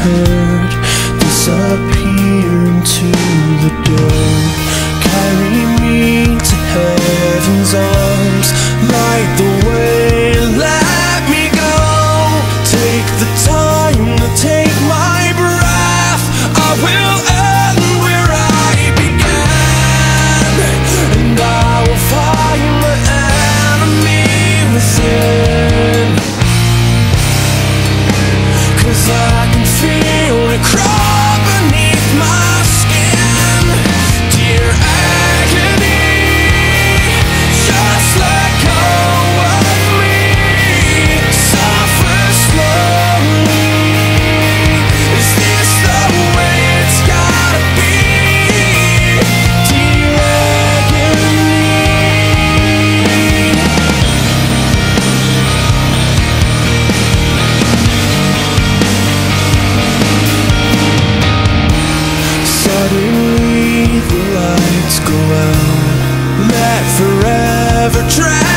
hurt, disappear into the dirt. Carry me to heaven's arms, light the way, let me go. Take the time to take my breath, I will end where I began, and I will find the enemy within, 'cause I can feel it crawl beneath my skin. Dear agony, just let go of me. Suffer slowly. Is this the way it's gotta be? Dear agony. Suddenly the lights go out, let forever drag